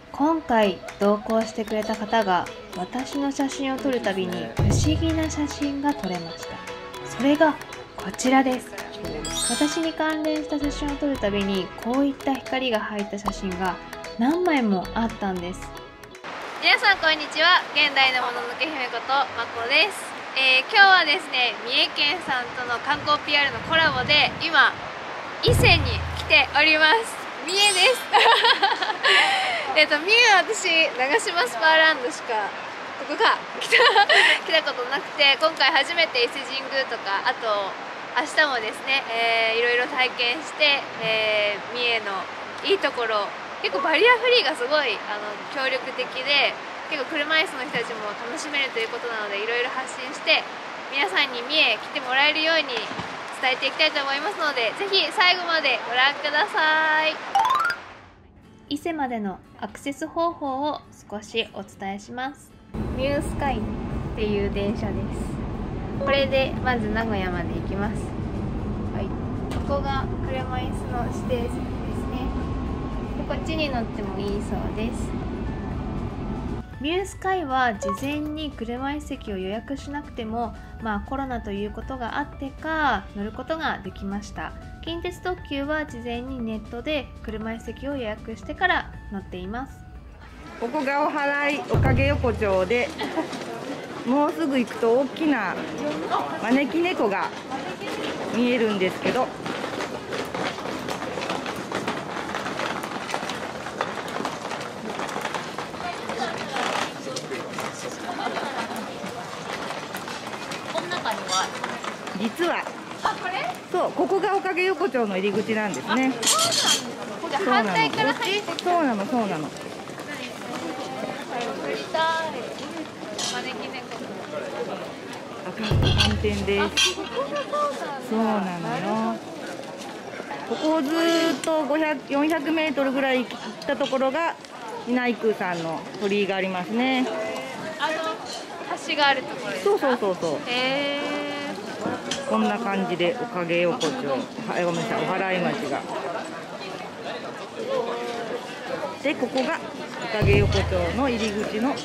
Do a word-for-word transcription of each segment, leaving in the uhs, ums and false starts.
今回同行してくれた方が私の写真を撮るたびに不思議な写真が撮れました。それがこちらです。私に関連した写真を撮るたびにこういった光が入った写真が何枚もあったんです。 皆さんこんにちは。現代のもののけ姫ことまこです。えー、今日はですね、三重県さんとの観光 ピーアール のコラボで今伊勢に来ております。三重ですえっと三重は私長島スパーランドしかここか来た来たことなくて、今回初めて伊勢神宮とか、あと明日もですね、えー、いろいろ体験して、えー、三重のいいところ、結構バリアフリーがすごいあの協力的で、結構車椅子の人たちも楽しめるということなので、いろいろ発信して皆さんに三重来てもらえるように伝えていきたいと思いますので、ぜひ最後までご覧ください。 伊勢までのアクセス方法を少しお伝えします。ミュースカイっていう電車です。これでまず名古屋まで行きます。はい、ここが車椅子の指定席ですね。こっちに乗ってもいいそうです。ミュースカイは事前に車椅子席を予約しなくても、まあコロナということがあってか乗ることができました。近鉄特急は事前にネットで車椅子席を予約してから乗っています。 ここがお祓いおかげ横丁で、もうすぐ行くと大きな招き猫が見えるんですけど、実はそう、ここがおかげ横丁の入り口なんですね。 そうなの。反対から入ってきた。 そうなの、そうなの。 招き猫。 赤坂本店です。そうなのよ。ここをずーっとごひゃく、よんひゃくメートルぐらい行ったところが内宮さんの鳥居がありますね。 あの橋があるところですか？ そうそうそうそう。 へー。 こんな感じでおかげ横丁、はい、ごめんなさい、お祓い町が。で、ここがおかげ横丁の入り口の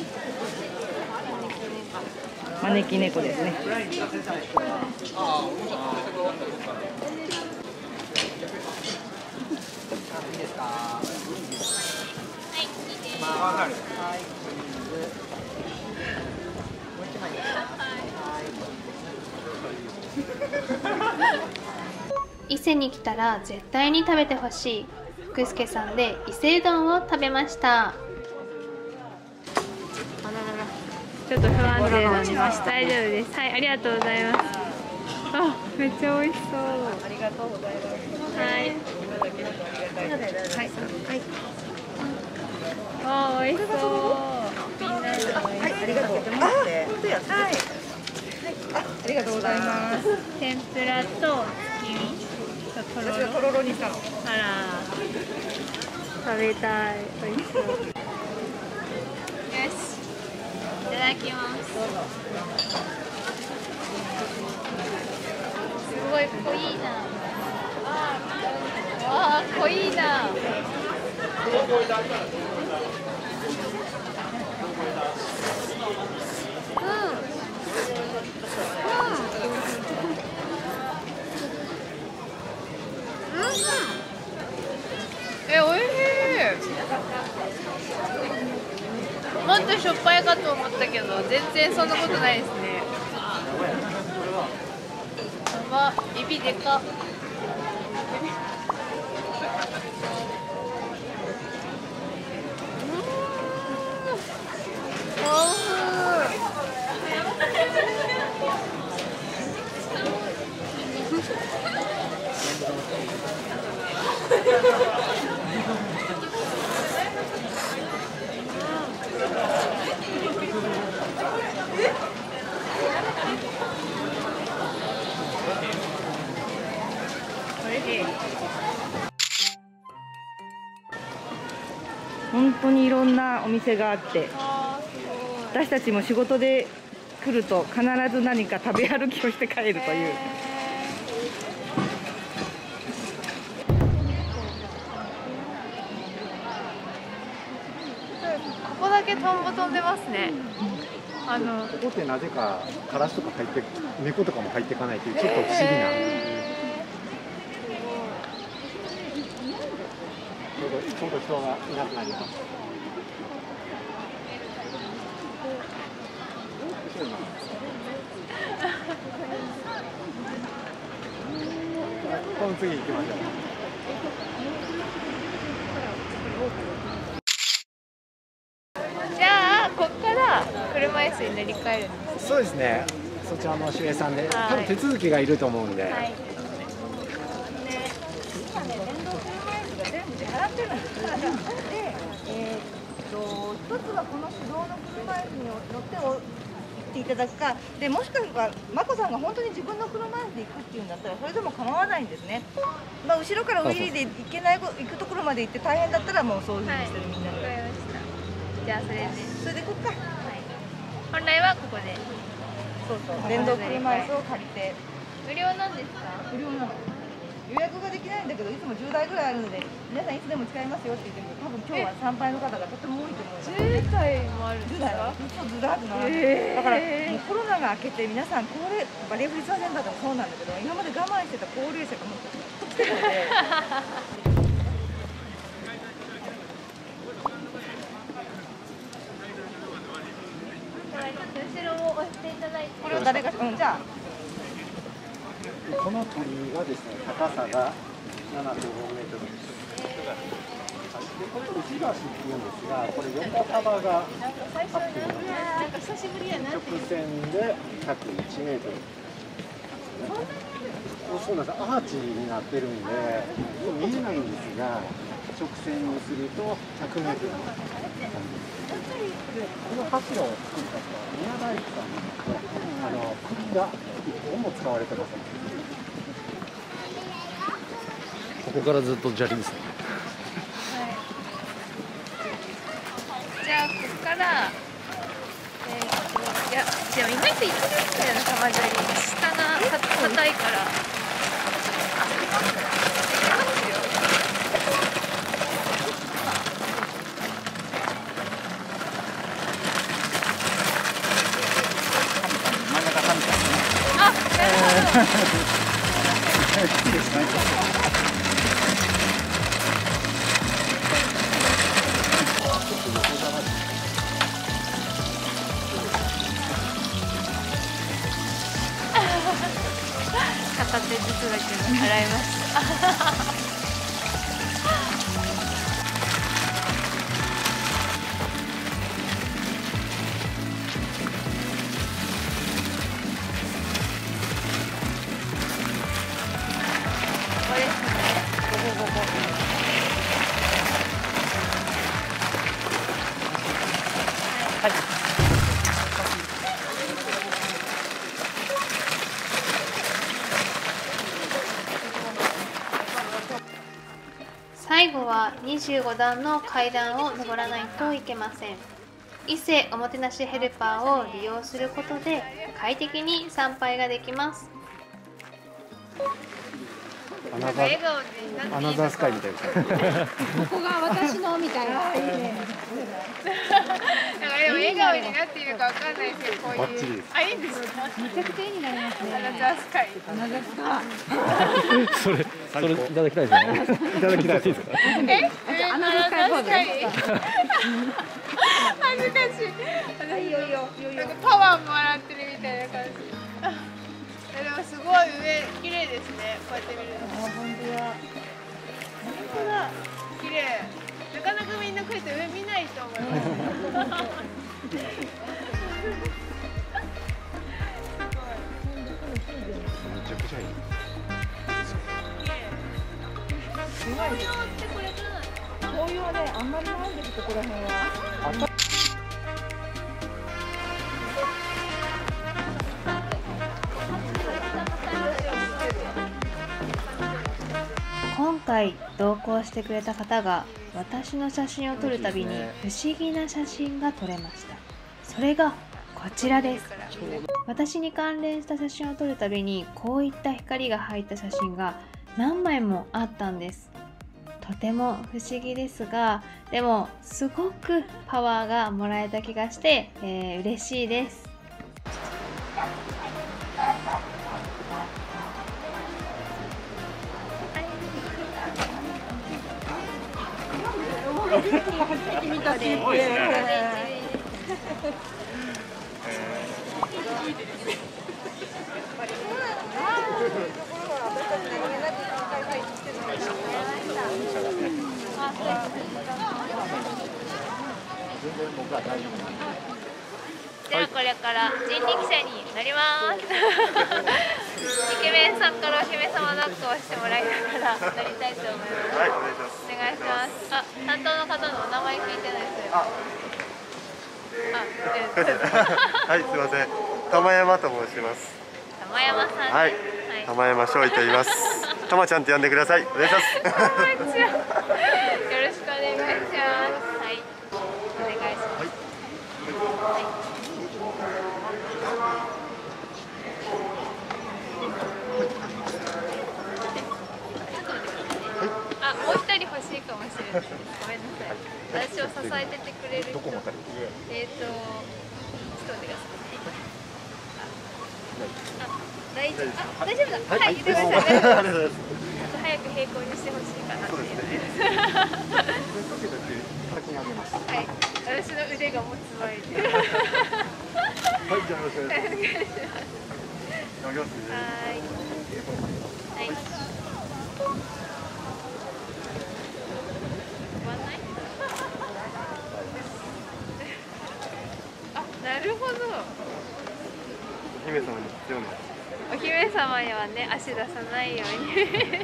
招き猫ですね。 伊勢に来たら絶対に食べてほしい福助さんで伊勢うどんを食べました。 あららら、ちょっと不安定なんで大丈夫です。はい、ありがとうございます。あ、めっちゃ美味しそう。ありがとうございます。はい。はい。はい。あ、美味しそう。みんなで美味しそう。はい、ありがとうございます。はい。 ありがとうございます。 天ぷらと月見ととろろ。 とろろにしたの。 あら、食べたい。美味しそう。よし、いただきます。すごい濃いな。わあ、濃いな。うん。うん。え、おいしい。もっとしょっぱいかと思ったけど、全然そんなことないですね。やば、エビでかっ。 本当にいろんなお店があって、私たちも仕事で来ると必ず何か食べ歩きをして帰るという。 ここだけトンボ飛んでますね。あのここってなぜかカラスとか入って猫とかも入っていかないというちょっと不思議な、 えちょうどちょうど人がいなくなります。この次行きましょう。 じゃあここから車椅子に乗り換えるんです。 そうですね。そちらの守衛さんで、 はい多分手続きがいると思うんで。 はい。 今ね、電動車椅子が全部出払ってるんですよ。で、えーっと一つはこの手動の車椅子に乗ってお行っていただくか、でもしかしたら眞子さんが本当に自分の車椅子で行くっていうんだったらそれでも構わないんですね。まあ後ろからウィリーで行けない行くところまで行って大変だったらもうそういうふうにしてるみんなわかで。 りました。じゃあそれで、 それで行こっか。 はい、本来はここでそうそう。電動車椅子を借りて。 無料なんですか？ 無料なの。予約ができないんだけどいつもじゅうだいぐらいあるので皆さんいつでも使えますよって言ってるけど多分今日は参拝の方がとても多いと思います。 じゅうだいもあるんですじゅうだいか？ そうずらっと並んでる、 へーだからもうコロナが明けて皆さん高齢バリアフリーサーセンターでもそうなんだけど今まで我慢してた高齢者がもうずっと来てるので後ろを押していただいて。 これを誰がうんじゃあこの鳥居がですね、高さがななてんごメートルです。でこれ内橋っていうんですが、これ横幅がはちてんよん、直線でひゃくいちメートル。そうなんです。アーチになってるんで見えないんですが、直線にするとひゃくメートルの感じです。でこの柱を作った人は宮大工さんなんですね。あの釘が一本も使われてません。 ここからずっと砂利ですね。 じゃあここから、えー、っといやでも意外といけるんだよな玉砂利。下が硬いから。あ、なるほど。片手ずつだけど洗いました。ここですね。ここここ。はい。 最後はにじゅうごだんの階段を登らないといけません。伊勢おもてなしヘルパーを利用することで快適に参拝ができます。 アナザーアナザースカイみたいですね。 ここが私のみたいな。 なんかでも笑顔になっているかわかんないですけど、こういう。 バッチリです。 あ、いいんですか？ めちゃくちゃ絵になりますね。 アナザースカイ。 アナザースカそれそれいただきたいですね。 いただきたいです。 え？ アナザースカイポーズ。 恥ずかしい。いいよいいよ。なんかパワーもらってるみたいな感じ。でもすごい上綺麗ですね。こうやって見ると。 あ本当だ本当だ。綺麗。なかなかみんなこうやって上見ないと思います。 めちゃくちゃいい。 紅葉ってこれじゃない？ 紅葉ねあんまりないんですここら辺は。 今回同行してくれた方が私の写真を撮るたびに不思議な写真が撮れました。それがこちらです。私に関連した写真を撮るたびにこういった光が入った写真が何枚もあったんです。 とても不思議ですが、でもすごくパワーがもらえた気がして、えー、嬉しいです。 君たちではこれから人力車に乗ります。イケメンさんからお姫様抱っこをしてもらいながら乗りたいと思います。はい、お願いします。お願いします。あ、担当の方のお名前聞いてないですよ。あ、 はい、すみません。玉山と申します。 玉山さん、ね。 はい。玉山翔と言います。玉ちゃんって呼んでください。お願いします。 よろしくお願いします。はい。お願いします。はい。はいあ、もう一人欲しいかもしれないです。ごめんなさい。私を支えててくれる人。えっと、ちょっと待ってください。あ、大丈夫。あ、大丈夫だ。はい、言ってください。大丈夫です。早く平行にしてほしいかなっていうので。はい、私の腕が持つ前に。はい、じゃあよろしくお願いします。はい。はい。なるほど。 お姫様に必要な。 お姫様にはね、足出さないように。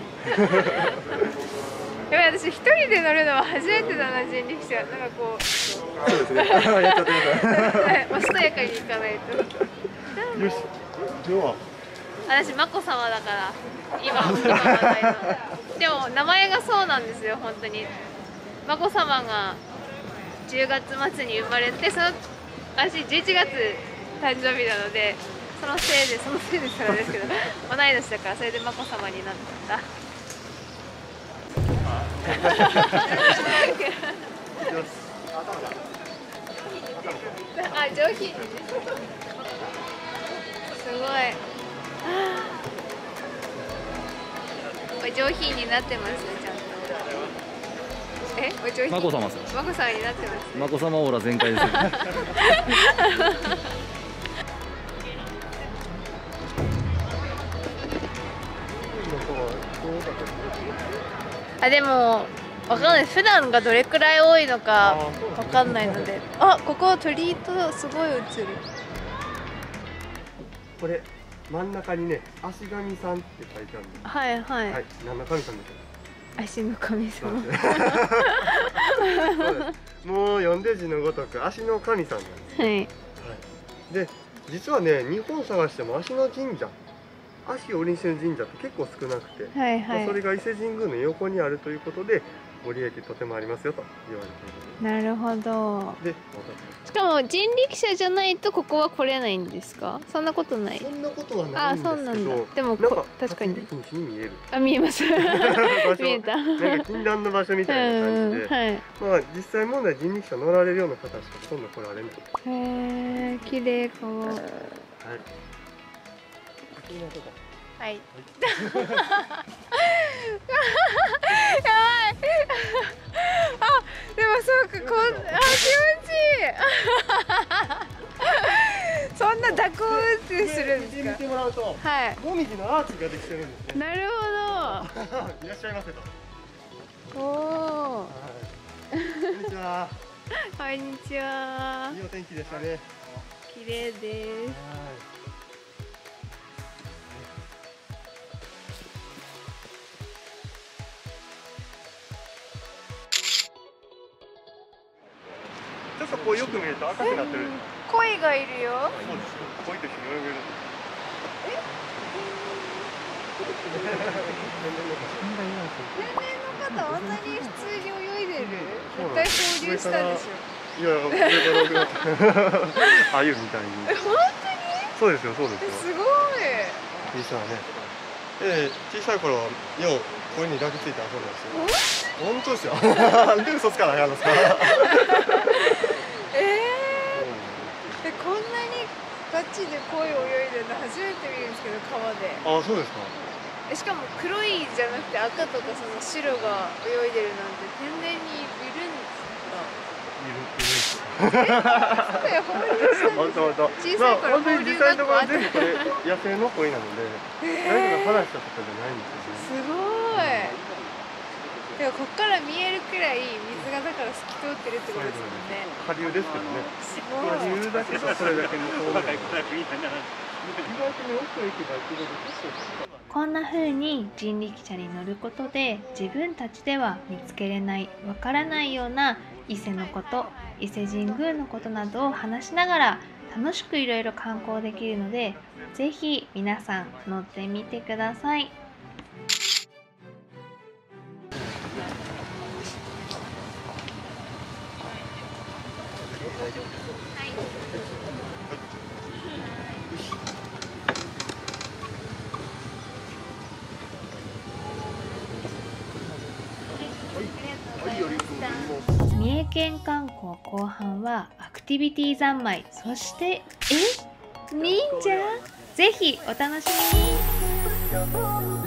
でも私一人で乗るのは初めてだな、人力車。なんかこう。 そうですね。やっちゃってください。 おしとやかに行かないと。 よし。今日は。 私眞子さまだから。今今話題の。でも名前がそうなんですよ、本当に。眞子さまがじゅうがつまつに生まれて、その。私じゅういちがつ誕生日なので、そのせいでそのせいですからですけど、同い年だからそれで眞子さまになった。あ、上品。すごい。これ上品になってますよ、ちゃんと。え、お上品。 眞子さまです。 眞子さまになってます。 眞子さまオーラ全開ですよ。 あ、でもわかんない。普段がどれくらい多いのかわかんないので。あ、ここ鳥居とすごい映る。 これ真ん中にね、足神さんって書いてあるんです。 はいはい。 はい、何の神さんでしょう。 足の神様。 もう読んで字のごとく足の神さんなんです。 はい。はい。 で、実はね、日本探しても足の神社、足を売りにしてる神社って結構少なくて、 はいはい。 それが伊勢神宮の横にあるということで、ご利益とてもありますよと言われている。 なるほど。 で、 しかも人力車じゃないとここは来れないんですか？そんなことない。 そんなことはないんですけど。 あ、そうなんだ。でもこ確かに。 に見える。 あ、見えます。見えた。 なんか禁断の場所みたいな感じで、 はい。 まあ実際問題人力車乗られるような方しかほとんど来られない。 へえ、綺麗かも。はい。はい。やばい。あ、でもそうか、こん、あ、気持ちいい。そんな蛇行運転するんですか。 見てもらうと、はい。ごミリのアーチができてるんですね。 なるほど。いらっしゃいませと。 おお。 はい。こんにちは。 こんにちは。 いいお天気でしたね。 綺麗です。 ちょっとこうよく見ると赤くなってる。 鯉がいるよ。 そうです。鯉と一緒に泳げる。 え？天然の方、あんなに普通に泳いでる？絶対放流したでしょ。 いや、上から上あゆみたいに。 本当に？ そうですよ、そうですよ。 すごい。 実はね。ええ、小さい頃ようこれに抱きついて遊んだんですよ。本当ですよ。なんで嘘つかなあかんのですか。 えー、でこんなにガチで鯉泳いでるの初めて見るんですけど、川で。 あ、そうですか。 えしかも黒いじゃなくて赤とかその白が泳いでるなんて天然にいるんですか？ いるいるんですよ。 え放流したん本当本当。 小さい頃まあ本当に実際のところ全部これ野生の鯉なので、誰かが放したとかじゃないんですよね。 すごい。でもここから見えるくらい水がだから透き通ってるってことですもんね。 下流ですけどね。 す下ごい。 流だけどそれだけのそうだから。意外とね奥へ行けば行くほど結構。 こんな風に人力車に乗ることで自分たちでは見つけれないわからないような伊勢のこと、伊勢神宮のことなどを話しながら楽しくいろいろ観光できるので、ぜひ皆さん乗ってみてください。三重県観光後半はアクティビティ三昧、そしてえ忍者、ぜひお楽しみに。